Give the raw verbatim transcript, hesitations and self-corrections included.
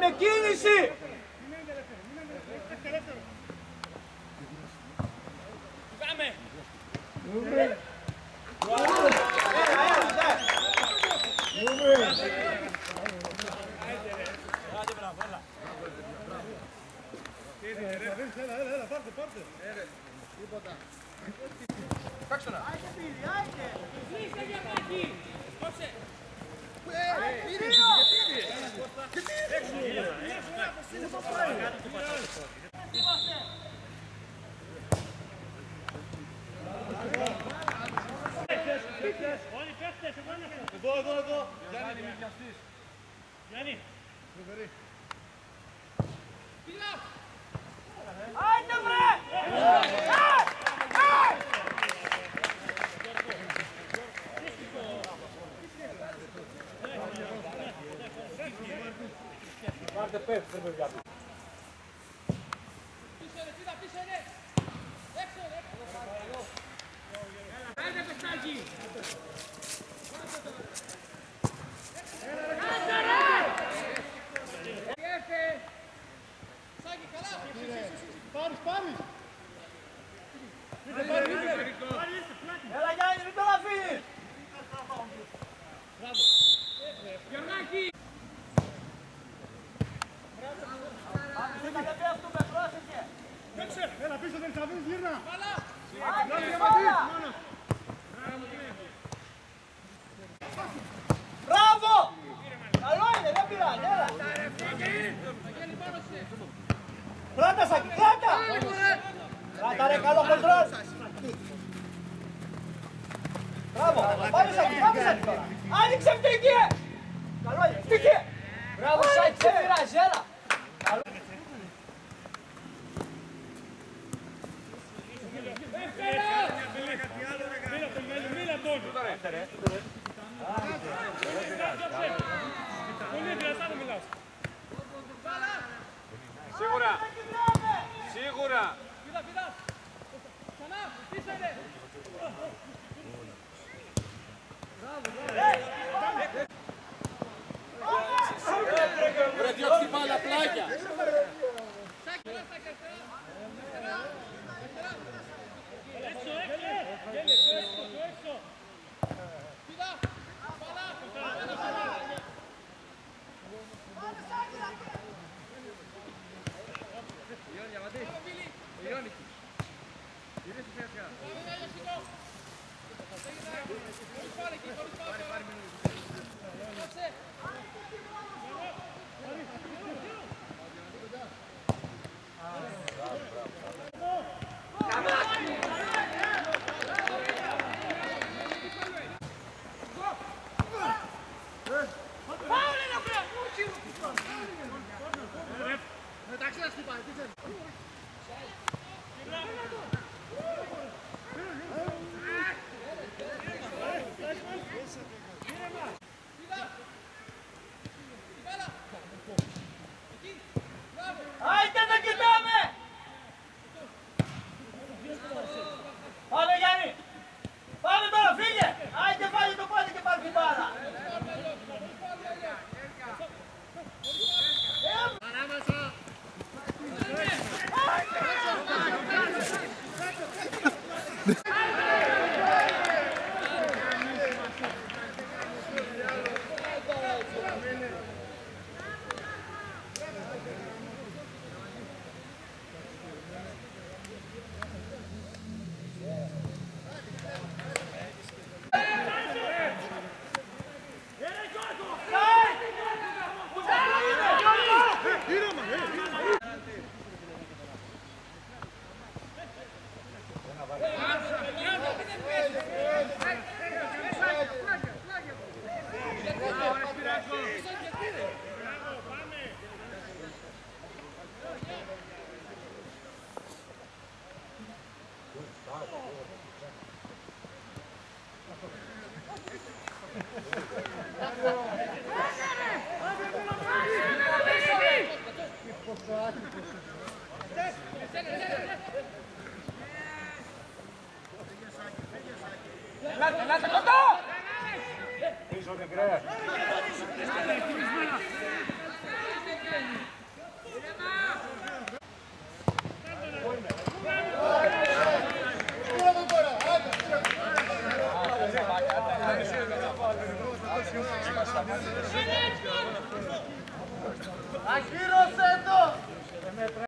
με κίνηση! Πάμε! Έλα, έλα, έλα, πάρτε, πάρτε. Τίποτα. Παίξτε να. Άιτε πήρε, άιτε. Κλείστε για μάχη. Κόψε. Όλοι παίχτες, εδώ, εδώ, εδώ. Γιάννη, μην πιαστείς. Γιάννη. Φοβερή. Άιτε βρε! Πάρτε πέφτει, δεν πρέπει κάτι. Πίσω ρε, πίσω, πίσω ρε. Έξω ρε. Άντε πεστάκι. Άντε ρε. Έρθε. Σάκη, καλά. Πάρεις, πάρεις. Έλα Γιάννη, μην τον αφήνεις! Μπράβο. Γιωργάκη. Δεν πέφτουμε, πρόσεχε! Παίξε, έλα πίσω, δεν θα βρεις, γύρνα. Καλά. Άντε, μπάλα! Μπράβο! Καλό είναι, δεν πειράζει, έλα! Κράτα Σάκη, κράτα! Κράτα ρε, καλό κοντρόλ! Μπράβο, πάμε Σάκη, πάμε Σάκη τώρα! Άνοιξε φτύχη! Καλό είναι, φτύχη! Μπράβο Σάκη, δεν πειράζει, έλα! Σίγουρα! Σίγουρα! Πήδα, πήδα. Ξανά, πίσω ρε. Βρε διώξτε μπάλα πλάγια! Σάκη, καλά, Σάκη, αριστερά. Έξω, έξω. Γέλε, πιο έξω, πιο έξω. Πήδα, μπάλα. Γιάννη, αμαντή. Γιάννη. Γυρίστε σιγά σιγά. Πάρε εκεί, χωρίς πάω. Πάρε μηνύματα. Κόψε. Εντάξει, να χτυπάει, τι θέλει. Άιτε να κοιτάμε! Πάμε Γιάννη! Πάμε τώρα, φύγε! Άιτε βάλει το πόδι και πάρει την μπάλα! Ανάμεσα. Ακύρωσε το!